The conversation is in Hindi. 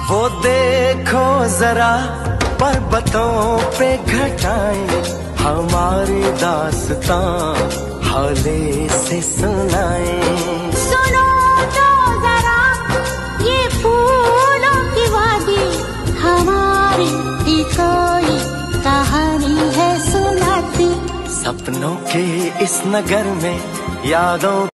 वो देखो जरा पर्वतों पे घटाएं, हमारी दास्तां हौले से सुनाएं। सुनो तो जरा ये फूलों की वादी, हमारी भी कोई कहानी है सुनाती। सपनों के इस नगर में यादों